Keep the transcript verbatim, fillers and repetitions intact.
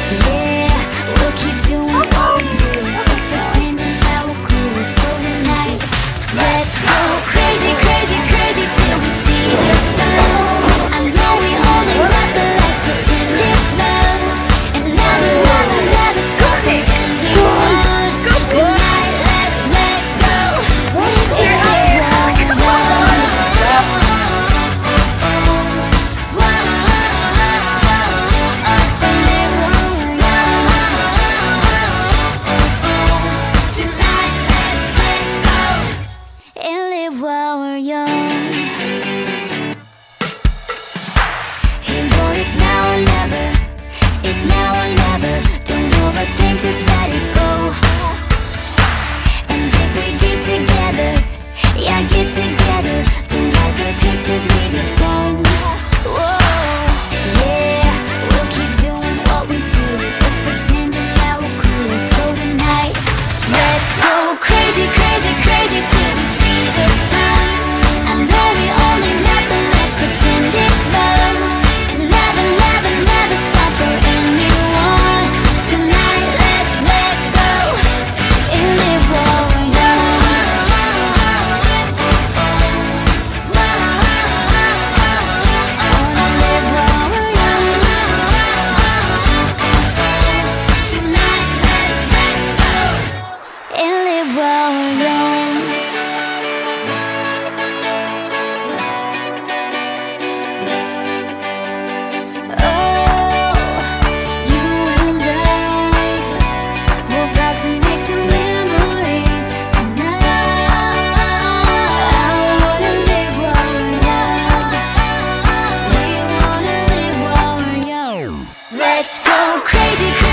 Yeah, we'll keep doing what we do, just pretending that we're cool. So tonight, let's go crazy, crazy, crazy till we see the sun. I know we only met, but let's pretend it's love, and never, never, never stop for anyone. Tonight, let's let go and live while we're young. Tonight, let's let go and live while we're young. Hey boy, it's now or never. It's now or never. Don't overthink, just let it go. And if we get together, yeah, get together. Don't let the pictures leave your phone. Whoa, yeah, we'll keep doing what we do, just pretending that we're cool. So tonight, let's go crazy, crazy, crazy till we see the sun. I know we only met, but let's pretend it's love, and never, never, never stop for anyone. Tonight, let's let go and live while we're young. Wanna live while we're young. Tonight, let's let go and live while we're young. Oh, you and I, we're about to make some memories tonight. I wanna live while we're young. We wanna live while we're young. Let's go crazy, crazy.